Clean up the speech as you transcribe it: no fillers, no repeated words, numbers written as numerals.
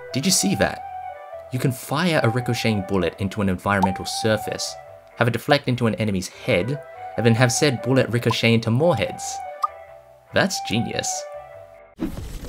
Did you see that? You can fire a ricocheting bullet into an environmental surface, have it deflect into an enemy's head, and then have said bullet ricochet into more heads. That's genius.